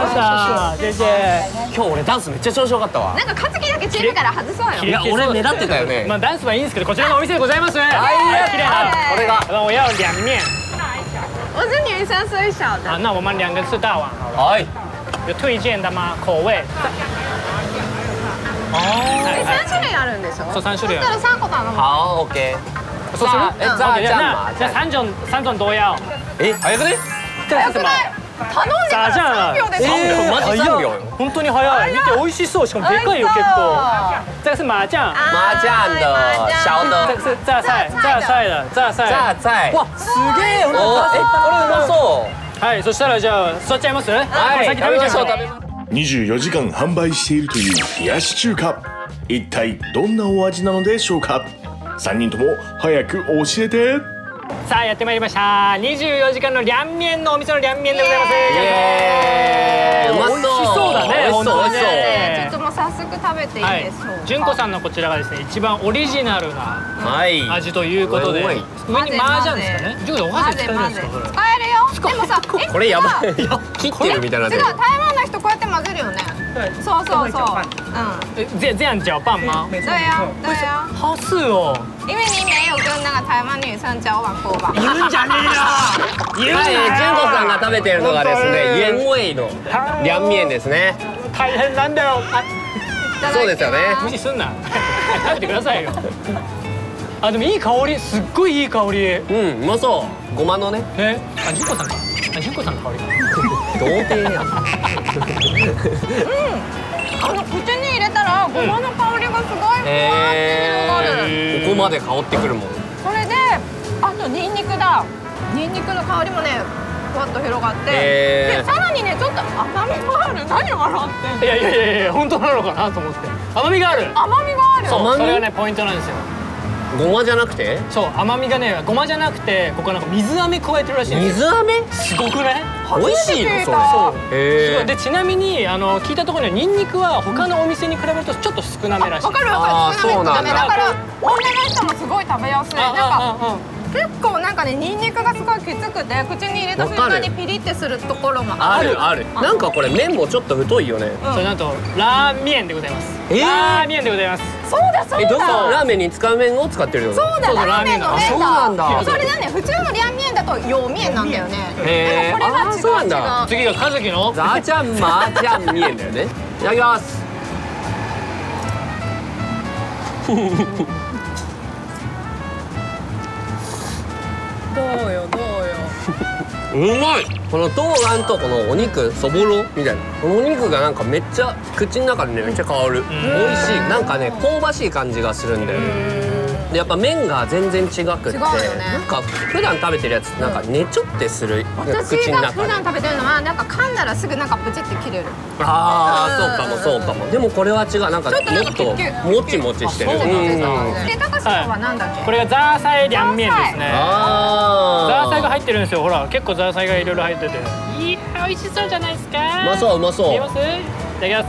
Speaker 1: ました。先生。
Speaker 10: 今日俺ダンスめっちゃ調子良かったわ。
Speaker 2: なんか勝木だけチームから外そうよ。
Speaker 10: いや俺目立ってたよね。
Speaker 1: まあダンスはいいんですけど、こちらのお店でございます。はい、綺麗な。
Speaker 10: これが。
Speaker 1: 我要两面。
Speaker 2: 我是女生，所以小的。
Speaker 1: 啊，那我们两个吃大碗好了。
Speaker 10: はい。
Speaker 1: 有推荐的吗？口味？
Speaker 2: 哦。三種類あるんでしょ？
Speaker 1: そう三種類。
Speaker 2: そしたら三個頼む。
Speaker 10: 好 OK。
Speaker 1: そうする？
Speaker 10: え、じゃあじゃあ
Speaker 1: じゃあ三種三種都要。
Speaker 10: え、早くね？
Speaker 2: 早くない？頼んでから三秒で
Speaker 10: 三秒マジ三秒よ。
Speaker 1: 本当に早い。見て美味しそう。しかもでかいよ結構。这个是麻酱。
Speaker 10: 麻酱的小的。
Speaker 1: 这个是榨菜，榨菜的榨菜。
Speaker 10: 榨菜。
Speaker 1: わ、すげえ。
Speaker 10: お、え、これうまそう。
Speaker 1: はい、そしたらじゃあ座っちゃいます？はい、
Speaker 10: 先食べましょう。食べま。
Speaker 7: にじゅうよじかん販売しているという冷やし中華。一体どんなお味なのでしょうか。さんにんとも早く教えて。
Speaker 1: さあやってまいりました。にじゅうよじかんの涼麺のお店の涼麺でございます。イ
Speaker 10: エーイ。うまそう。
Speaker 1: 美味しそうだね。
Speaker 10: 本当に
Speaker 2: ね。ちょっともう早速食べていいでしょうか。
Speaker 1: 純子さんのこちらがですね、一番オリジナルな味ということで、上に麻雀ですかね。純子さんお箸使えるんですかこれ？
Speaker 2: 使えるよ。でもさ、
Speaker 10: これやばい。切ってるみたいな。
Speaker 2: 違う、台湾の人こうやって混ぜるよね。そうそうそう。
Speaker 1: 嗯，这这样搅拌吗？
Speaker 2: 对呀，对呀。
Speaker 1: 好是哦。
Speaker 2: 因为你没有跟那个台湾女生交往过吧？
Speaker 1: 言うんじゃねえよ。言うんだよ。
Speaker 10: 純子さんが食べてるのがですね、原味の涼麺ですね。
Speaker 1: 大変なんだよ。
Speaker 10: そうですよね。
Speaker 1: 無視すんな。食べてくださいよ。あ、でもいい香り、すっごいいい香り。
Speaker 10: うん、うまそう。ごまのね。
Speaker 1: え、あ、純子さんか。あ、純子さんの香りか。
Speaker 10: 童貞やん。
Speaker 2: あの口に入れたらごまの香りがすごいふわって広がる。
Speaker 10: ここまで香ってくるもん。
Speaker 2: それで、あとニンニクだ。ニンニクの香りもね、ふわっと広がって。で、さらにね、ちょっと甘みがある。何笑ってんの？
Speaker 1: いやいやいやいや、本当なのかなと思って。甘みがある。
Speaker 2: 甘みがある。
Speaker 1: そう、それがねポイントなんですよ。
Speaker 10: ごまじゃなくて？
Speaker 1: そう、甘みがね、ごまじゃなくて、ここなんか水飴加えてるらしいんですよ。
Speaker 10: 水飴？
Speaker 1: すごくね？
Speaker 10: 美味しいのそれ。
Speaker 1: そう。
Speaker 10: へえ。
Speaker 1: でちなみにあの聞いたところにはニンニクは他のお店に比べるとちょっと少なめらしい。
Speaker 2: わかるわかる。少なめだから女の人もすごい食べやすい。なんか結構なんかね、ニンニクがすごいきつくて口に入れた瞬間にピリってするところもある。
Speaker 10: あるある。なんかこれ麺もちょっと太いよね。
Speaker 1: それなんとラーメンでございます。ラーメンでございます。
Speaker 2: そうだそうだ。
Speaker 10: え、どうぞ。ラーメンに使う麺を使ってるよ。
Speaker 2: そうだ、ラーメンの麺だ。
Speaker 10: そうなんだ。
Speaker 2: それだね、普通の涼麺だと洋麺なんだよね。
Speaker 10: へえ。あ、そうなんだ。
Speaker 1: 次が和樹の
Speaker 10: ザーチャンマーチャン麺だよね。いただきます。
Speaker 2: どうよどうよ。
Speaker 10: うまい。この冬瓜とこのお肉そぼろみたいな、このお肉がなんかめっちゃ口の中でねめっちゃ香る。美味しい。なんかね香ばしい感じがするんだよね。でやっぱ麺が全然違くって、なんか普段食べてるやつってなんかねちょってする。
Speaker 2: 私が普段食べてるのはなんか噛んだらすぐなんかプチって切れる。
Speaker 10: ああ、そうかもそうかも。でもこれは違う。なんかもっともちもちしてる。
Speaker 2: で、高橋さんはなんだっけ？
Speaker 1: これがザーサイ涼麺ですね。ザーサイが入ってるんですよ。ほら結構ザーサイがいろいろ入ってて、いや美味しそうじゃないですか。
Speaker 10: うまそううまそう。
Speaker 1: いきます？いただきます。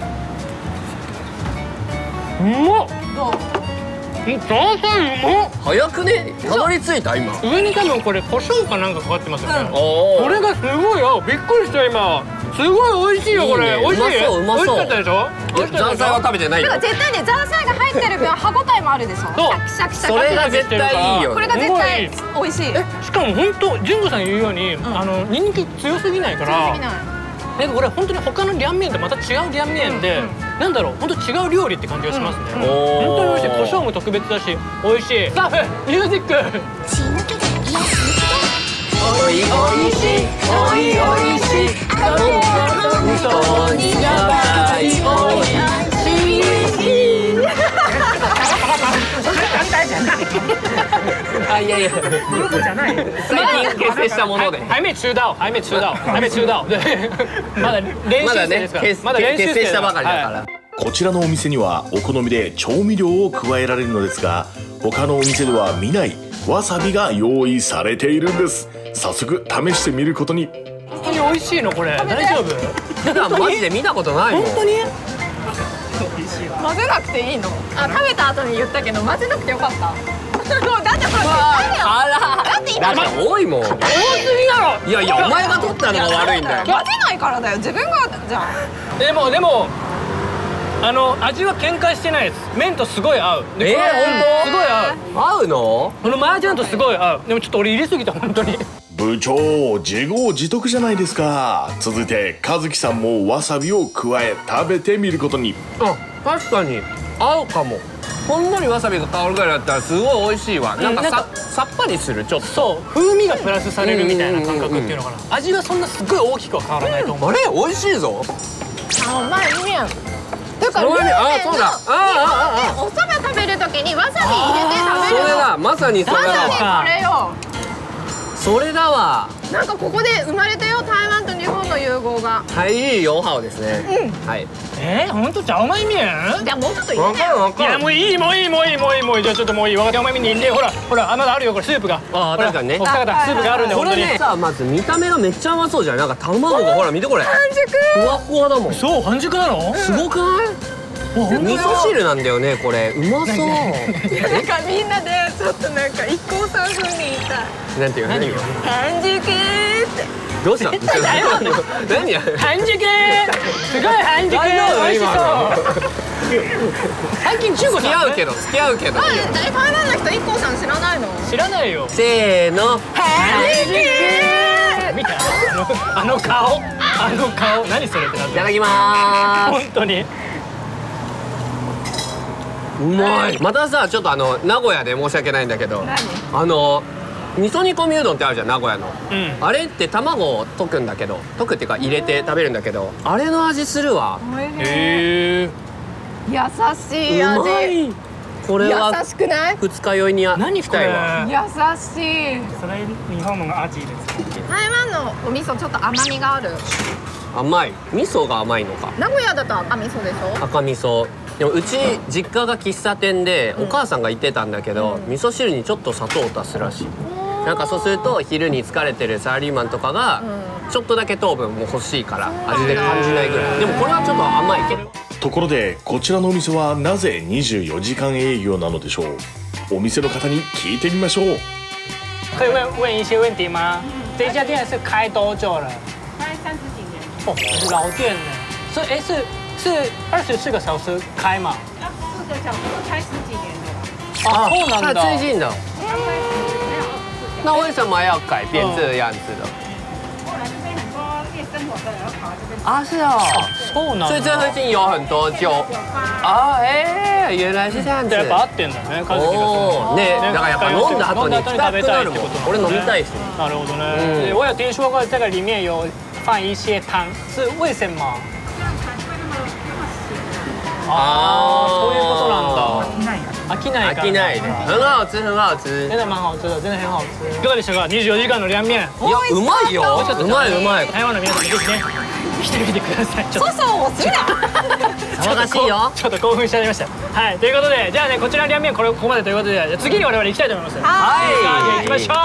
Speaker 1: うまっ。
Speaker 2: どう？
Speaker 1: ザーサイうまっ。
Speaker 10: 早くね？たどり着いた今。
Speaker 1: 上に多分これ胡椒かなんかかかってますよね。これがすごいよ。びっくりした今。すごい美味しいよこれ。美味しい。
Speaker 10: うまそううまそう。
Speaker 1: 美味しかったでしょ？
Speaker 10: ザーサイは食べてないよ。
Speaker 2: だから絶対ねザーサイが入ってる分歯ごたえもあるでしょ。そう。シャキシャキシャキ。
Speaker 10: それが絶対いいよ。
Speaker 2: これが絶対美味しい。
Speaker 1: え、しかも本当純子さん言うようにあのニンニク強すぎないから。強すぎない。なんかこれ本当に他の涼麺とまた違う涼麺で、なんだろう本当違う料理って感じがしますね。本当に美味しい。胡椒も特別だし美味しい。さあミュージック。おいおいしいおいおいしい本当にやばいおいしい。簡単じゃない。
Speaker 10: あ、いやいや、
Speaker 1: グループじゃない。
Speaker 10: 最近結成したもので。
Speaker 1: 还没出道，还没出道，还没出道。对，まだ練習生ですから。
Speaker 10: まだね、結成したばかりだから。
Speaker 7: こちらのお店にはお好みで調味料を加えられるのですが、他のお店では見ないわさびが用意されているんです。早速試してみることに。
Speaker 1: 本当に美味しいのこれ？大丈夫？
Speaker 10: 普段マジで見たことないもん。
Speaker 1: 本当に？
Speaker 2: 混ぜなくていいの？あ、食べた後に言ったけど混ぜなくてよかった。もうだってほら、
Speaker 10: あら、だって今多いもん。多すぎ
Speaker 1: だろ。
Speaker 10: いやいや、お前が取ったのが悪いんだよ。
Speaker 2: 混ぜないからだよ。自分がじゃん。
Speaker 1: でもでも。あの味は喧嘩してないです。麺とすごい合う。
Speaker 10: ええ、本当？
Speaker 1: すごい合う。
Speaker 10: 合うの？
Speaker 1: この麻雀とすごい合う。でもちょっと俺入れすぎた本当に。
Speaker 7: 部長、自業自得じゃないですか。続いて和樹さんもわさびを加え食べてみることに。
Speaker 10: あ、確かに合うかも。ほんのりわさびが香るぐらいだったらすごい美味しいわ。なんかささっぱりするちょっと。
Speaker 1: そう、風味がプラスされるみたいな感覚っていうのかな。味はそんなすっごい大きくは変わらないと思う。
Speaker 10: あれ美味しいぞ。
Speaker 2: あ、うまい麺。だから
Speaker 10: あ、そうだ。ああ、
Speaker 2: お蕎麦食べるときにわさび入れて食べる。
Speaker 10: それだ、まさにそれだわ。
Speaker 2: まさにこれよ。
Speaker 10: それだわ。
Speaker 2: なんかここで生まれたよ、台湾と日本の融合が。
Speaker 10: はい、ヨハオですね。はい。
Speaker 1: えー、本当じゃあ甘い麺？
Speaker 2: じゃあもうちょっと入れて。
Speaker 1: いやもういいもういいもういいもういいもういい。じゃあちょっともういい。若手甘い麺に入れて、ほらほら、あ、まだあるよこれスープが。
Speaker 10: ああ、確かにね。
Speaker 1: お二方スープがあるんで本当に。
Speaker 10: これね、さあまず見た目がめっちゃ甘そうじゃん。なんか卵がほら見てこれ。
Speaker 2: 半熟。
Speaker 10: ふわふわだもん。
Speaker 1: そう、半熟なの？
Speaker 10: すごくない？味噌汁なんだよねこれ。うまそう。
Speaker 2: なんかみんなでちょっとなんか一光さん風に言いたい。
Speaker 10: なんていうの？何？
Speaker 2: 半熟って。
Speaker 10: どうした？何や？
Speaker 1: 半熟。すごい半熟。美味しそう。最近中国
Speaker 10: 付き合うけど付き合うけど。
Speaker 2: 台湾の人一光さん知らないの？
Speaker 1: 知らないよ。
Speaker 10: せーの。
Speaker 2: 半熟。
Speaker 1: 見た？あの顔。あの顔。何それってなって。
Speaker 10: いただきまーす。
Speaker 1: 本当に。
Speaker 10: うまい。またさ、ちょっとあの名古屋で申し訳ないんだけど、あの味噌煮込みうどんってあるじゃん、名古屋の、うん、あれって卵を溶くんだけど、溶くっていうか入れて食べるんだけど、あれの味するわ。
Speaker 1: へえ。
Speaker 2: 優しい味。
Speaker 10: これは
Speaker 2: 優しくない？
Speaker 10: 二日酔いに
Speaker 1: 何これ？
Speaker 2: 優しい。
Speaker 1: それ日本の味です。
Speaker 2: 台湾のお味噌ちょっと甘みがある。
Speaker 10: 甘い。味噌が甘いのか。
Speaker 2: 名古屋だと赤味噌でしょ？
Speaker 10: 赤味噌。でもうち実家が喫茶店でお母さんが言ってたんだけど、味噌汁にちょっと砂糖を足すらしい。なんかそうすると昼に疲れてるサラリーマンとかがちょっとだけ糖分も欲しいから味で感じないぐらい。でもこれはちょっと甘いけど。
Speaker 7: ところでこちらのお店はなぜにじゅうよじかん営業なのでしょう。お店の方に聞いてみましょう。
Speaker 1: 可以问问一些问题吗？这家店是开多久了？
Speaker 9: 开三十几年。
Speaker 1: 哦，老店呢。所以哎是是二十四个小时开嘛？
Speaker 9: 二十四个小时开十几年了。
Speaker 1: 啊，そうなんだ。
Speaker 10: 最近的。那为什么要改变这个样子的？
Speaker 9: 后来这边很多夜生活的，然后跑来这边。
Speaker 10: 啊，是哦。
Speaker 1: そうなんだ。
Speaker 10: 所以这附近有很多酒。啊，哎，原来是这样子。
Speaker 1: やっぱ合ってんだね。
Speaker 10: 哦，ね、だからやっぱ飲んだ後に食べたくなるもん。俺飲みたいし。
Speaker 1: なるほどね。我有听说过这个里面有放一些汤，是为什么？啊，そういうことなんだ。飽きない。
Speaker 10: 飽きない。很好吃，很好吃。
Speaker 1: 真的蛮好吃的，真的很好吃。いかがでしたか？にじゅうよじかんの涼面。
Speaker 10: いや、うまいよ。うまいうまい。
Speaker 1: 台湾の皆さんぜひね、来てみてください。
Speaker 2: そうそう、好きだ。
Speaker 10: 騒がしいよ。
Speaker 1: ちょっと興奮しちゃいました。はい、ということで、じゃあね、こちらの涼面これここまでということで、次に我々行きたいと思います。
Speaker 10: はい。
Speaker 1: じゃあ行きましょ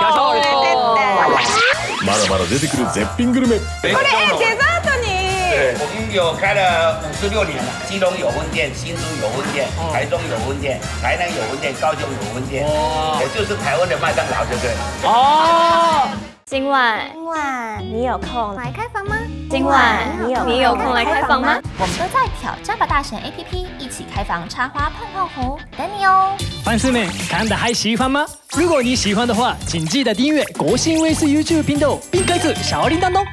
Speaker 1: う。
Speaker 7: まだまだ出てくる絶品グルメ。
Speaker 2: これデザートに。
Speaker 11: 我们有开了五十六年了，基隆有分店，新竹有分店，台中有分店，台南有分店，高雄有分店，我就是台湾的麦当劳，对不对？
Speaker 1: 哦。
Speaker 12: 今晚，
Speaker 6: 今晚你有空来开房吗？
Speaker 12: 今晚你有
Speaker 6: 你有空来开房吗？我们都在挑战吧大神 A P P 一起开房插花泡泡壶，等你哦！
Speaker 1: 粉丝们看的还喜欢吗？如果你喜欢的话，请记得订阅国新卫视 YouTube 频道，并开启小铃铛哦。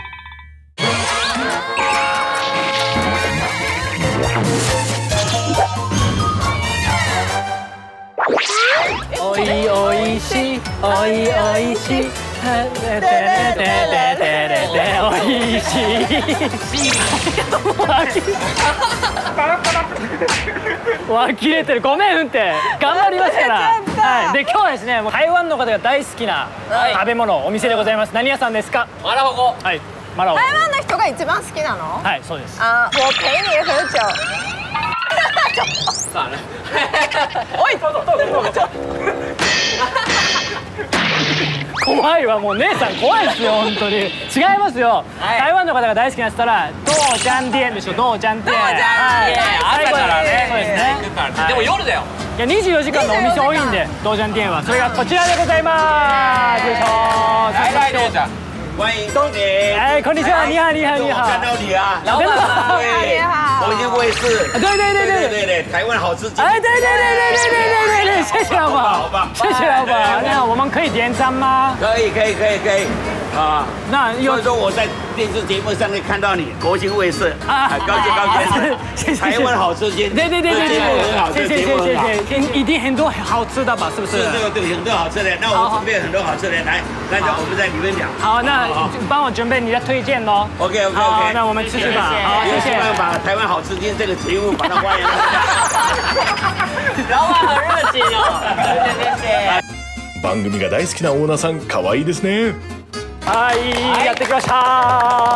Speaker 1: おいおいしい、おいおいしい。ででででででおいしい。わ切れてる。ごめんうんて頑張りますから。はいで今日はですね、台湾の方が大好きな食べ物お店でございます。何屋さんですか？
Speaker 10: 麻辣火锅。
Speaker 1: はい。麻辣火锅。
Speaker 2: 台湾の人が一番好きなの？
Speaker 1: はい、そうです。
Speaker 2: あ、我陪你喝酒。
Speaker 10: 算了。
Speaker 2: おい、どうぞどうぞどうぞ。
Speaker 1: 怖いわ、もう姉さん怖いですよ本当に。違いますよ。台湾の方が大好きなって言ったら豆漿店でしょ。豆漿店。豆
Speaker 10: 漿店。朝からね。そうですね。でも夜だよ。
Speaker 1: いやにじゅうよじかんのお店多いんで、豆漿店はそれがこちらでございます。よいしょ。
Speaker 11: 来来豆漿。欢迎光临！
Speaker 1: 哎，こんにちは，你好，你好，你好。
Speaker 11: 看到你啊，
Speaker 1: 老板，
Speaker 11: 对，重庆卫视，
Speaker 1: 对对对对
Speaker 11: 对对，台湾好吃鸡。
Speaker 1: 哎，对对对对对对对对，谢谢老板，
Speaker 11: 好棒，
Speaker 1: 谢谢老板。那我们可以点餐吗？
Speaker 11: 可以可以可以可以。啊，
Speaker 1: 那
Speaker 11: 所以说我在电视节目上面看到你，国兴卫视啊，高兴高兴，
Speaker 1: 谢谢。
Speaker 11: 台湾好吃鸡，
Speaker 1: 对对对对对，
Speaker 11: 很好，
Speaker 1: 谢谢谢谢谢谢，一定很多好吃的吧？是不是？
Speaker 11: 是这个对，很多好吃的。那我准备很多好吃的，来，那就我们在里面讲。
Speaker 1: 好，那帮我准备你的推荐喽。
Speaker 11: OK OK OK，
Speaker 1: 好，那我们吃吃吧。好，谢谢。
Speaker 11: 把台湾好吃鸡这个节目把它发扬光大。
Speaker 10: 老板很热情哦，谢谢谢谢。
Speaker 7: 番組が大好きなオーナーさん、可愛いですね。
Speaker 1: はい、やってきました。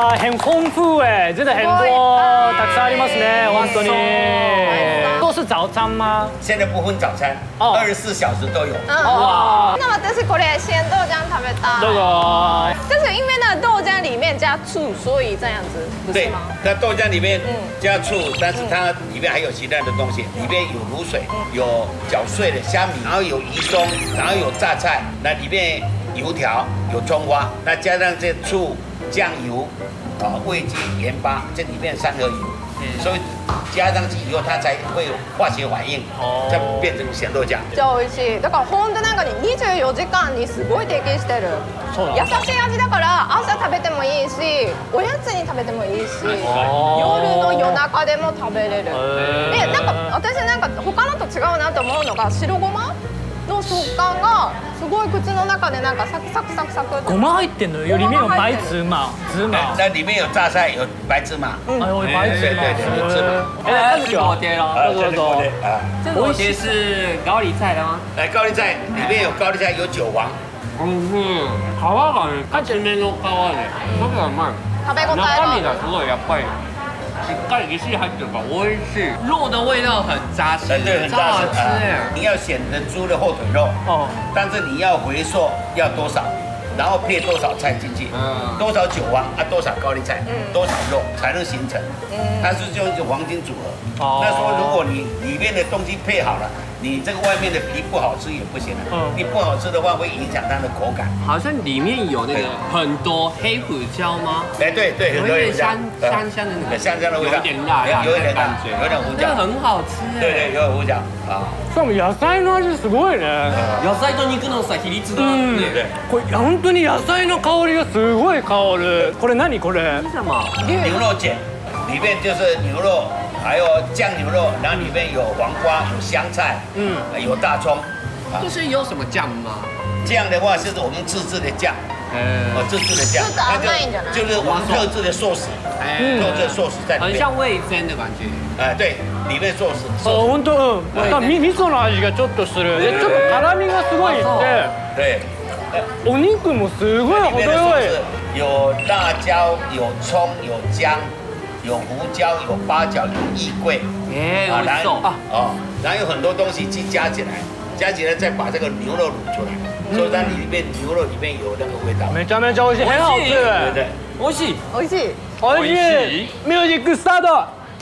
Speaker 1: 很丰富哎，真的很多，たくさんありますね，本当に。都是早餐吗？
Speaker 11: 现在不分早餐，二十四小时都有。
Speaker 2: 哇！那私これ鲜豆浆食べた。
Speaker 1: どうぞ。
Speaker 2: 但是因为那个豆浆里面加醋，所以这样子，不是吗？
Speaker 11: 那豆浆里面加醋，但是它里面还有其他的东西，里面有卤水，有搅碎的虾米，然后有鱼松，然后有榨菜，那里面油条，有葱花，那加上这醋、酱油、啊味精、盐巴，这里面三合油，所以加上去以后，它才会有化学反应，再变成咸豆浆。
Speaker 2: じゃあ美味しい。だから本当なんかににじゅうよじかんにすごい提携してる。優しい味だから朝食べてもいいし、おやつに食べてもいいし、夜の夜中でも食べれる。でなんか私なんか他のと違うなと思うのが白ごまの食感がすごい口の中でなんかサクサクサクサク。
Speaker 1: ごま入ってんのよ。里面有白芝麻，芝麻。
Speaker 11: 那里面有榨菜，有白芝麻。
Speaker 1: 哎呦，白芝麻。
Speaker 11: 对对对，有芝麻。
Speaker 10: 哎，是锅贴咯。
Speaker 11: 对对对。啊，
Speaker 10: 这个锅贴是高丽菜的吗？
Speaker 11: 哎，高丽菜里面有高丽菜，有韭黄。
Speaker 10: 嗯哼，皮がね、厚めの皮で、それがうまい。
Speaker 2: 食べ応えが。
Speaker 10: 中身がすごいやっぱり。しっかりぎっしり入ってるから美味しい。肉的味道很扎实，
Speaker 11: 对，很扎实。你要选的猪的后腿肉，哦，但是你要回溯要多少，然后配多少菜进去，多少韭黄啊，多少高丽菜，多少肉才能形成。它是就是黄金组合。那说如果你里面的东西配好了。你这个外面的皮不好吃也不行了，你不好吃的话会影响它的口感。
Speaker 10: 好像里面有那个很多黑胡椒吗？
Speaker 11: 哎，对对，
Speaker 10: 有一点香香香的那个
Speaker 11: 香香的味道，
Speaker 10: 有点辣辣的感觉，
Speaker 11: 有点胡椒，
Speaker 10: 这个很好吃哎。
Speaker 11: 对对，有点胡椒啊。
Speaker 1: しかも野菜の味すごいね。
Speaker 10: 野菜と肉のさ比率がね。
Speaker 1: これ本当に野菜の香りがすごい香る。これ何これ？
Speaker 10: 什么？
Speaker 11: 牛肉卷，里面就是牛肉。还有酱牛肉，然后里面有黄瓜、有香菜，嗯，有大葱。
Speaker 10: 这是有什么酱吗？
Speaker 11: 酱的话是我们自制的酱，哦，自制的酱，那就就是我们特制的寿司，特制的寿司在里面，
Speaker 10: 很像味噌的感觉。
Speaker 11: 哎，对，里面寿司。
Speaker 1: 哦，本当，なんか味噌の味がちょっとする。で、ちょっと辛みがすごいって。
Speaker 11: 对。
Speaker 1: お肉もすごい程よい。
Speaker 11: 有辣椒，有葱，有姜。有胡椒，有八角，有衣桂，
Speaker 10: 哎，啊，
Speaker 11: 然后哦，然后有很多东西去加起来，加起来再把这个牛肉卤出来，所以它里面牛肉里面有那个味道。
Speaker 1: めちゃめちゃ美味しい。很好吃。
Speaker 11: 对对，
Speaker 10: 美味しい。
Speaker 2: 美味しい。
Speaker 1: 美味しい。ミュージックスタート。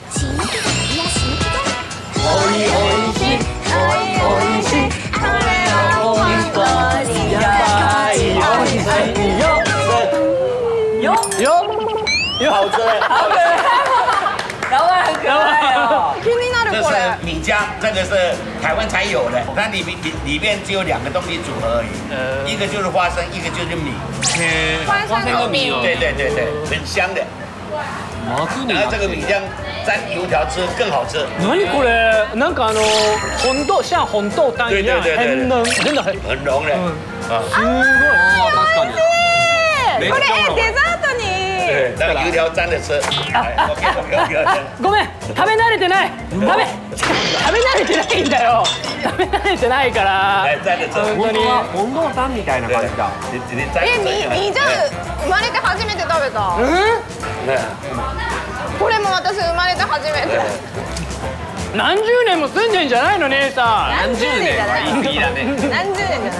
Speaker 1: おいおいしい、おいおいしい、これは本当にやばいおいしいよ。よ。
Speaker 11: 好吃，好吃。
Speaker 10: 老板很可爱哦。
Speaker 2: 気になるこれ。
Speaker 11: 这是米浆，这个是台湾才有的，它里面里里面只有两个东西组合而已，一个就是花生，一个就是米。
Speaker 2: 花生跟米。
Speaker 11: 对对对对，很香的。然后这个米浆沾油条吃更好吃。
Speaker 1: 何これ？なんかあの红豆像红豆汤一样，很浓，真的很
Speaker 11: 很浓的。
Speaker 1: 啊，すごい。
Speaker 2: これデザートに
Speaker 11: 那油条沾着吃。OK OK OK。
Speaker 1: ごめん、食べ慣れてない。食べ食べ慣れてないんだよ。食べ慣れてないから。
Speaker 11: 沾着吃。
Speaker 1: 本当に。
Speaker 10: 温度タンみたいな感じだ。
Speaker 2: え、みみーちゃん生まれて初めて食べた。うん？
Speaker 11: ね。
Speaker 2: これも私生まれて初めて。
Speaker 1: 何十年も住んでんじゃないの姉さん。
Speaker 2: 何十年じゃない。
Speaker 10: 言い過ぎだね。
Speaker 2: 何十年じゃない。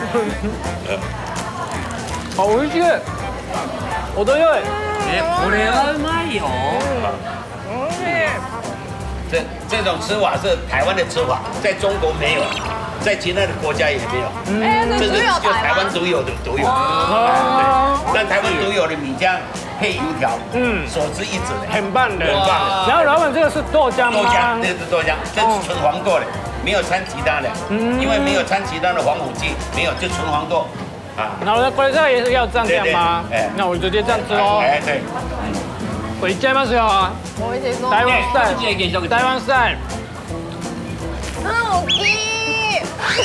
Speaker 1: あ、美味しい。程よい。
Speaker 10: え、これはうまいよ。
Speaker 2: 美味しい。
Speaker 11: 这这种吃法是台湾的吃法，在中国没有，在其他的国家也没有。
Speaker 2: 哎，
Speaker 11: 这是
Speaker 2: 只有
Speaker 11: 就台湾独有的独有的。对，那台湾独有的米浆配油条，嗯，所知一指的，
Speaker 1: 很棒的，
Speaker 11: 很棒的。
Speaker 1: 然后老板这个是豆浆吗？
Speaker 11: 豆浆，这是豆浆，这是纯黄豆的，没有掺其他的，因为没有掺其他的防腐剂，没有就纯黄豆。啊，
Speaker 1: 然后呢，これ这也是要这样吗？那我直接这样吃喽。
Speaker 11: 哎，对。
Speaker 1: これいっちゃいますよ。
Speaker 2: 美味しそう。
Speaker 1: 台湾スタイル。台湾スタイル。
Speaker 2: あ、大きい。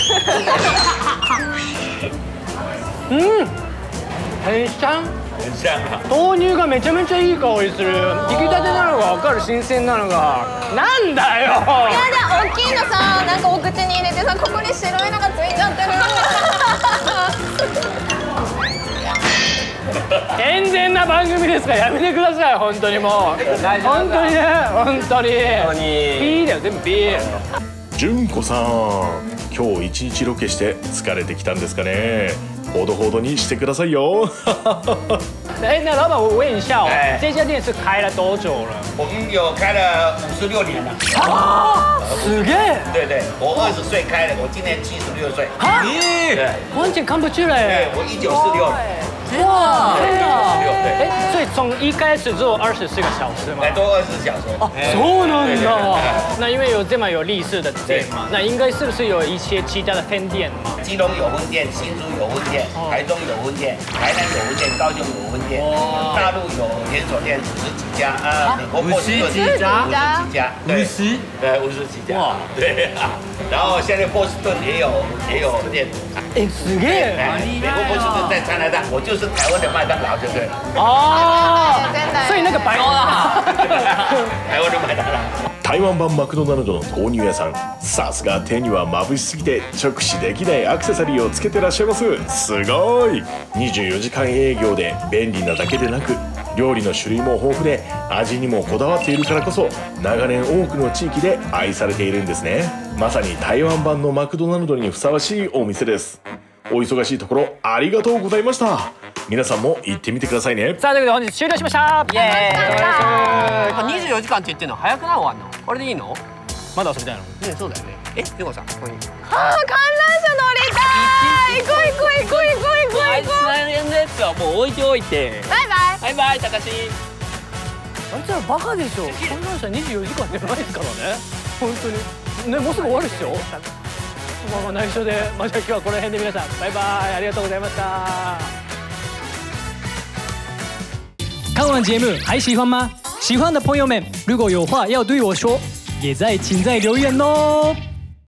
Speaker 1: うん。很香。
Speaker 11: 很香啊。
Speaker 1: 豆乳がめちゃめちゃいい香りする。引き立てなのが分かる、新鮮なのが。なんだよ。
Speaker 2: いやだ、大きいのさ、なんかお口に入れてさ、ここに白いのがついちゃってる。
Speaker 1: 健全な番組ですからやめてください、本当にもう。本当にね、本当に。ピーだよ、全部ピー。
Speaker 7: 純子さん、今日一日ロケして疲れてきたんですかね。ほどほどにしてくださいよ。
Speaker 1: 哎，那老板，我问一下哦，这家店是开了多久了？
Speaker 11: 我们有开了五十六年了。
Speaker 1: 啊，すげえ。
Speaker 11: 对对，我二十岁开的，我今年七十六岁。
Speaker 1: 啊，
Speaker 11: 对，
Speaker 1: 完全看不出来。
Speaker 11: 对，我一九四六。
Speaker 1: 哇，真的。
Speaker 11: 对，
Speaker 1: 哎，所以从一开始做二十四个小时嘛。
Speaker 11: 哎，都二十四小时。
Speaker 1: 哦，そうなんだ。那因为有这么有历史的店嘛，那应该是不是有一些其他的分店嘛？
Speaker 11: 基隆有分店，新竹有分店，台中有分店，台南有分店，高雄有分店，大陆有连锁店五十几家啊，美国波士顿
Speaker 10: 五十几家，
Speaker 11: 五十几家，
Speaker 10: 五十，
Speaker 11: 对，五十几家，哇，对啊。然后现在波士顿也有也有店。
Speaker 1: 哎，すげえ。
Speaker 11: 美国波士顿在加拿大，我就是台湾的麦当劳，对不对？
Speaker 1: 哦，所以那个白
Speaker 11: 啊，台湾的麦当劳。
Speaker 7: 台湾版マクドナルドの豆乳屋さん、さすが手には眩しすぎて直視できないアクセサリーをつけてらっしゃいます。すごい。にじゅうよじかん営業で便利なだけでなく、料理の種類も豊富で味にもこだわっているからこそ長年多くの地域で愛されているんですね。まさに台湾版のマクドナルドにふさわしいお店です。お忙しいところありがとうございました。皆さんも行ってみてくださいね。
Speaker 1: さあということで本日終了しました。イエーイ。
Speaker 10: にじゅうよじかんって言ってんの早くない終わんの？これでいいの？
Speaker 1: まだ遊びたいの？
Speaker 10: ね、そうだよね。え、でもさ、ここに。
Speaker 2: ああ、観覧車乗りたい。行こう行こう行こう行こう行こう。
Speaker 10: あいつ大変なやつはもう置いておいて。
Speaker 2: バイバイ。
Speaker 10: バイバイ、たかし。
Speaker 1: あんたらバカでしょ。観覧車にじゅうよじかんじゃないですからね。本当に。ね、もうすぐ終わるっしょ。まあまあ内緒で、まあじゃあ今日はこの辺で皆さんバイバイ、ありがとうございました。看完节目还喜欢吗？喜欢的朋友们，如果有话要对我说，也在请在留言哦。